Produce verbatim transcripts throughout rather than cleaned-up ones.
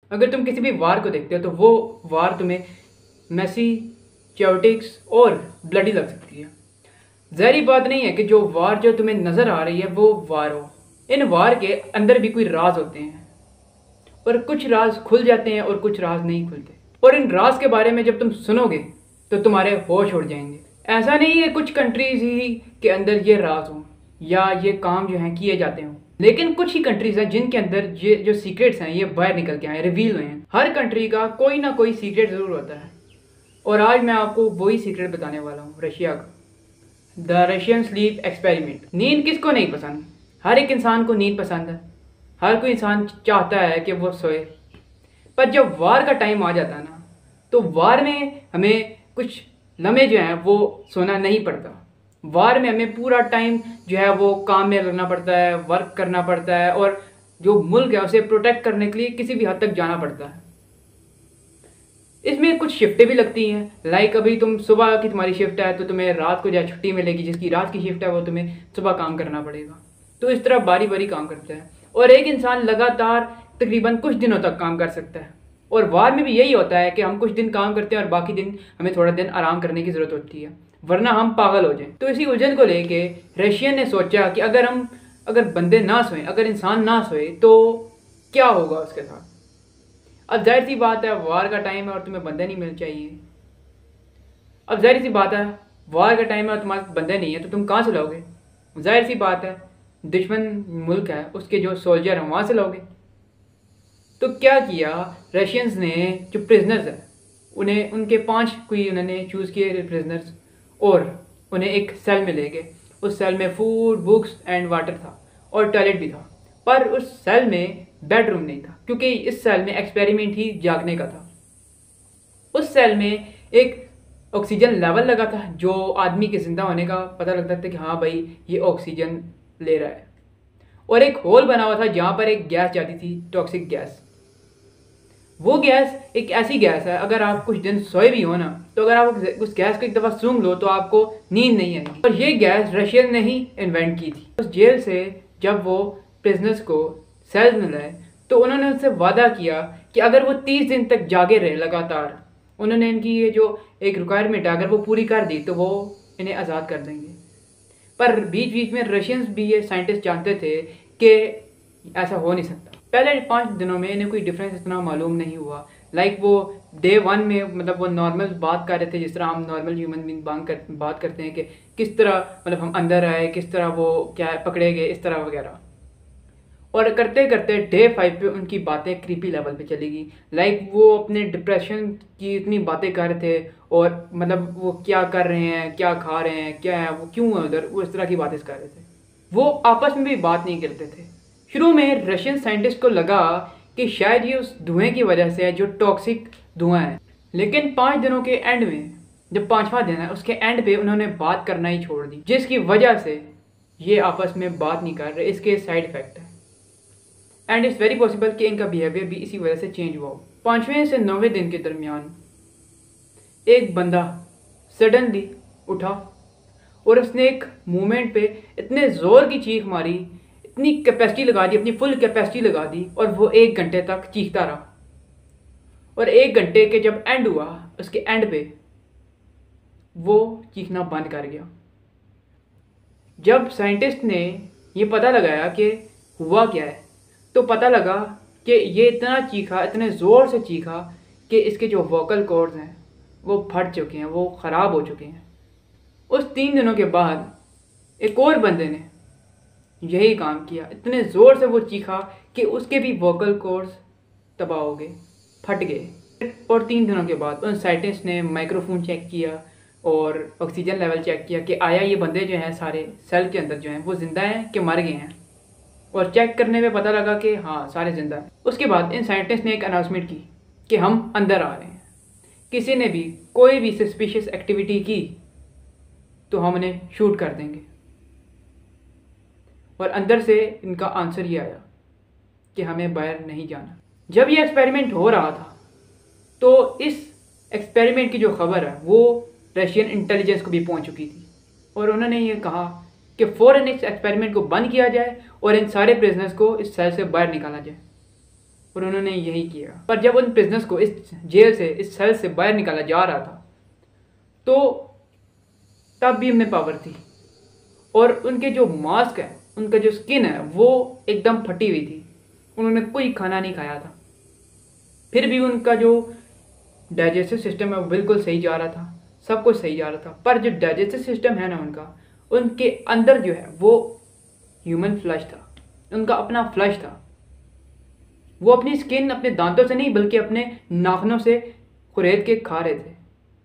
अगर तुम किसी भी वार को देखते हो तो वो वार तुम्हें मैसी, चायोटिक्स और ब्लडी लग सकती है। ज़ाहिर बात नहीं है कि जो वार जो तुम्हें नज़र आ रही है वो वार हो। इन वार के अंदर भी कोई राज होते हैं और कुछ राज खुल जाते हैं और कुछ राज नहीं खुलते। और इन राज के बारे में जब तुम सुनोगे तो तुम्हारे होश उड़ जाएंगे। ऐसा नहीं है कुछ कंट्रीज ही के अंदर ये राज हों या ये काम जो हैं किए जाते हों, लेकिन कुछ ही कंट्रीज हैं जिनके अंदर ये जो सीक्रेट्स हैं ये बाहर निकल के आए, रिवील हुए हैं। हर कंट्री का कोई ना कोई सीक्रेट ज़रूर होता है और आज मैं आपको वही सीक्रेट बताने वाला हूँ, रशिया का। The Russian sleep experiment. नींद किसको नहीं पसंद? हर एक इंसान को नींद पसंद है। हर कोई इंसान चाहता है कि वो सोए। पर जब वार का टाइम आ जाता है ना, तो वार में हमें कुछ लम्हे जो हैं वो सोना नहीं पड़ता। वार में हमें पूरा टाइम जो है वो काम में लगना पड़ता है, वर्क करना पड़ता है और जो मुल्क है उसे प्रोटेक्ट करने के लिए किसी भी हद तक जाना पड़ता है। इसमें कुछ शिफ्टें भी लगती हैं। लाइक अभी तुम सुबह की तुम्हारी शिफ्ट है तो तुम्हें रात को जो छुट्टी मिलेगी, जिसकी रात की शिफ्ट है वो तुम्हें सुबह काम करना पड़ेगा। तो इस तरह बारी बारी काम करता है और एक इंसान लगातार तकरीबन कुछ दिनों तक काम कर सकता है। और वार में भी यही होता है कि हम कुछ दिन काम करते हैं और बाकी दिन हमें थोड़ा दिन आराम करने की ज़रूरत होती है, वरना हम पागल हो जाएं। तो इसी उलझन को लेके रशियन ने सोचा कि अगर हम अगर बंदे ना सोएं, अगर इंसान ना सोए तो क्या होगा उसके साथ। अब जाहिर सी बात है वार का टाइम है और तुम्हें बंदे नहीं मिल चाहिए। अब जाहिर सी बात है वार का टाइम है और तुम्हारे बंदे नहीं है तो तुम कहाँ से लाओगे? जाहिर सी बात है दुश्मन मुल्क है उसके जो सोल्जर हैं वहाँ से लाओगे। तो क्या किया रशियंस ने, जो प्रिजनर्स हैं उन्हें उनके पांच कोई उन्होंने चूज़ किए प्रिजनर्स और उन्हें एक सेल में ले गए। उस सेल में फूड, बुक्स एंड वाटर था और टॉयलेट भी था, पर उस सेल में बेडरूम नहीं था क्योंकि इस सेल में एक्सपेरिमेंट ही जागने का था। उस सेल में एक ऑक्सीजन लेवल लगा था जो आदमी के जिंदा होने का पता लगता था कि हाँ भाई ये ऑक्सीजन ले रहा है, और एक होल बना हुआ था जहाँ पर एक गैस जाती थी, टॉक्सिक गैस। वो गैस एक ऐसी गैस है अगर आप कुछ दिन सोए भी हो ना तो अगर आप उस गैस को एक दफ़ा सूंघ लो तो आपको नींद नहीं आएगी। और ये गैस रशियन ने ही इन्वेंट की थी। उस जेल से जब वो प्रिजनर्स को सेल्स में लाए तो उन्होंने उससे वादा किया कि अगर वो तीस दिन तक जागे रहे लगातार, उन्होंने इनकी ये जो एक रिक्वायरमेंट है अगर वो पूरी कर दी तो वो इन्हें आज़ाद कर देंगे। पर बीच बीच में रशियंस भी ये साइंटिस्ट जानते थे कि ऐसा हो नहीं सकता। पहले पाँच दिनों में इन्हें कोई डिफरेंस इतना मालूम नहीं हुआ। लाइक वो डे वन में मतलब वो नॉर्मल बात कर रहे थे जिस तरह हम नॉर्मल ह्यूमन बीइंग बात कर बात करते हैं कि किस तरह मतलब हम अंदर आए, किस तरह वो क्या पकड़े गए, इस तरह वगैरह। और करते करते डे फाइव पे उनकी बातें क्रीपी लेवल पे चली गई। लाइक वो अपने डिप्रेशन की इतनी बातें कर रहे थे और मतलब वो क्या कर रहे हैं, क्या खा रहे हैं, क्या है, वो क्यों है उधर, वो इस तरह की बातें कर रहे थे। वो आपस में भी बात नहीं करते थे। शुरू में रशियन साइंटिस्ट को लगा कि शायद ये उस धुएं की वजह से है जो टॉक्सिक धुआं है, लेकिन पाँच दिनों के एंड में, जब पाँचवा दिन है उसके एंड पे उन्होंने बात करना ही छोड़ दी, जिसकी वजह से ये आपस में बात नहीं कर रहे। इसके साइड इफेक्ट है एंड इट्स वेरी पॉसिबल कि इनका बिहेवियर भी इसी वजह से चेंज हुआ हो। पाँचवें से नौवें दिन के दरमियान एक बंदा सडनली उठा और उसने एक मूवमेंट पे इतने ज़ोर की चीख मारी, इतनी कैपेसिटी लगा दी, अपनी फुल कैपेसिटी लगा दी और वो एक घंटे तक चीखता रहा। और एक घंटे के जब एंड हुआ उसके एंड पे वो चीखना बंद कर गया। जब साइंटिस्ट ने ये पता लगाया कि हुआ क्या है तो पता लगा कि ये इतना चीखा, इतने ज़ोर से चीखा कि इसके जो वोकल कॉर्ड्स हैं वो फट चुके हैं, वो ख़राब हो चुके हैं। उस तीन दिनों के बाद एक और बंदे ने यही काम किया, इतने ज़ोर से वो चीखा कि उसके भी वोकल कॉर्ड्स तबाह हो गए, फट गए। और तीन दिनों के बाद उन साइंटिस्ट ने माइक्रोफोन चेक किया और ऑक्सीजन लेवल चेक किया कि आया ये बंदे जो हैं सारे सेल के अंदर जो हैं वो ज़िंदा हैं कि मर गए हैं। और चेक करने में पता लगा कि हाँ सारे ज़िंदा हैं। उसके बाद इन साइंटिस्ट ने एक अनाउंसमेंट की कि हम अंदर आ रहे हैं, किसी ने भी कोई भी सस्पिशियस एक्टिविटी की तो हम उन्हें शूट कर देंगे। और अंदर से इनका आंसर ये आया कि हमें बाहर नहीं जाना। जब ये एक्सपेरिमेंट हो रहा था तो इस एक्सपेरिमेंट की जो खबर है वो रशियन इंटेलिजेंस को भी पहुंच चुकी थी और उन्होंने ये कहा कि फ़ौरन इस एक्सपेरिमेंट को बंद किया जाए और इन सारे प्रिजनर्स को इस सेल से बाहर निकाला जाए। और उन्होंने यही किया। पर जब उन प्रिजनर्स को इस जेल से, इस सेल से बाहर निकाला जा रहा था, तो तब भी उनमें पावर थी और उनके जो मास्क है, उनका जो स्किन है वो एकदम फटी हुई थी। उन्होंने कोई खाना नहीं खाया था, फिर भी उनका जो डाइजेस्टिव सिस्टम है वो बिल्कुल सही जा रहा था, सब कुछ सही जा रहा था। पर जो डाइजेस्टिव सिस्टम है ना उनका, उनके अंदर जो है वो ह्यूमन फ्लैश था, उनका अपना फ्लैश था। वो अपनी स्किन अपने दांतों से नहीं बल्कि अपने नाखूनों से खुरेद के खा रहे थे।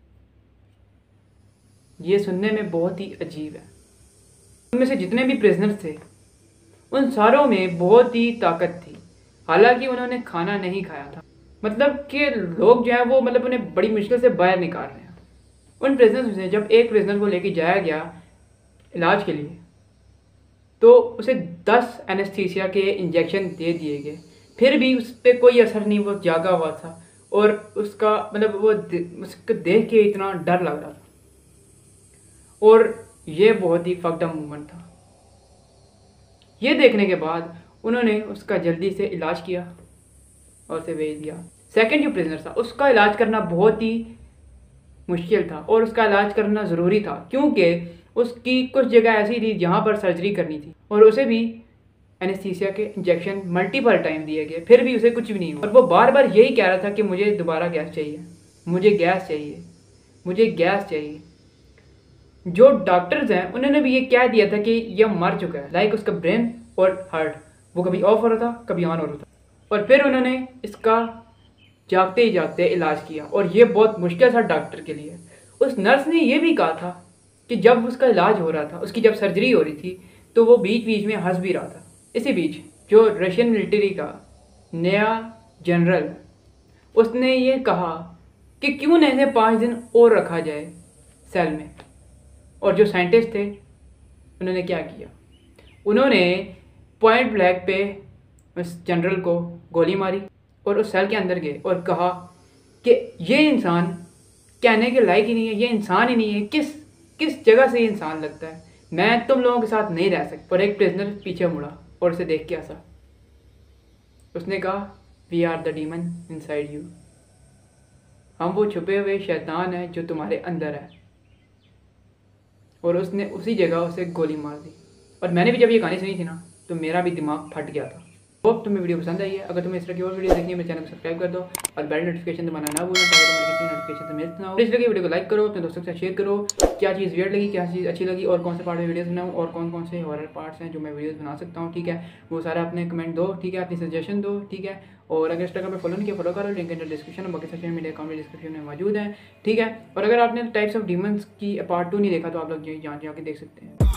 ये सुनने में बहुत ही अजीब है। उनमें से जितने भी प्रिजनर्स थे उन सारों में बहुत ही ताकत थी, हालांकि उन्होंने खाना नहीं खाया था। मतलब कि लोग जो है वो मतलब उन्हें बड़ी मुश्किल से बाहर निकाल रहे हैं। उन प्रिजनर्स में से जब एक प्रिजनर को लेके जाया गया इलाज के लिए, तो उसे दस एनेस्थीसिया के इंजेक्शन दे दिए गए, फिर भी उस पर कोई असर नहीं। वो जागा हुआ था और उसका मतलब वो उसको देख के इतना डर लग रहा था और ये बहुत ही फक्ड अप मूवमेंट था। ये देखने के बाद उन्होंने उसका जल्दी से इलाज किया और उसे भेज दिया। सेकंड जो प्रिजनर था उसका इलाज करना बहुत ही मुश्किल था और उसका इलाज करना ज़रूरी था, क्योंकि उसकी कुछ जगह ऐसी थी जहाँ पर सर्जरी करनी थी और उसे भी एनेस्थीसिया के इंजेक्शन मल्टीपल टाइम दिए गए, फिर भी उसे कुछ भी नहीं हुआ। और वो बार बार यही कह रहा था कि मुझे दोबारा गैस चाहिए, मुझे गैस चाहिए, मुझे गैस चाहिए। जो डॉक्टर्स हैं उन्होंने भी ये कह दिया था कि यह मर चुका है, लाइक उसका ब्रेन और हार्ट वो कभी ऑफ हो रहा था कभी ऑन हो रहा था। और फिर उन्होंने इसका जागते ही जागते इलाज किया और ये बहुत मुश्किल था डॉक्टर के लिए। उस नर्स ने यह भी कहा था कि जब उसका इलाज हो रहा था, उसकी जब सर्जरी हो रही थी, तो वो बीच बीच में हंस भी रहा था। इसी बीच जो रशियन मिलिट्री का नया जनरल, उसने ये कहा कि क्यों न इन्हें पाँच दिन और रखा जाए सेल में। और जो साइंटिस्ट थे उन्होंने क्या किया, उन्होंने पॉइंट ब्लैक पे उस जनरल को गोली मारी और उस सेल के अंदर गए और कहा कि ये इंसान कहने के लायक ही नहीं है, ये इंसान ही नहीं है, किस किस जगह से ये इंसान लगता है, मैं तुम लोगों के साथ नहीं रह सकता। और एक प्रिजनर पीछे मुड़ा और उसे देख के हंसा। उसने कहा we are the demon inside you, हम वो छुपे हुए शैतान हैं जो तुम्हारे अंदर है। और उसने उसी जगह उसे गोली मार दी। और मैंने भी जब ये कहानी सुनी थी ना, तो मेरा भी दिमाग फट गया था। होप तुम्हें वीडियो पसंद आई है। अगर तुम्हें इस तरह की और वीडियो देखनी है मेरे चैनल को सब्सक्राइब कर दो और बेल नोटिफिकेशन दबाना ना भूलना, ताकि तुम्हें किसी नोटिफिकेशन से मिस ना हो। इसलिए वीडियो को लाइक करो, अपने दोस्तों के साथ शेयर करो, क्या चीज़ वियर्ड लगी, क्या चीज़ अच्छी लगी और कौन से पार्ट में वीडियोस बनाऊँ और कौन कौन से हॉरर पार्ट्स हैं जो मैं वीडियोस बना सकता हूँ। ठीक है, वो सारा अपने कमेंट दो, ठीक है, अपनी सजेशन दो, ठीक है। और अगर इंस्टाग्राम पे फॉलो नहीं किया फॉलो करो, लिंक इन डिस्क्रिप्शन में, बाकी सोशल मीडिया अकाउंट में डिस्क्रिप्शन में मौजूद है, ठीक है। और अगर आपने टाइप्स ऑफ डीमंस की पार्ट टू नहीं देखा तो आप लोग यहीं जाके देख सकते हैं।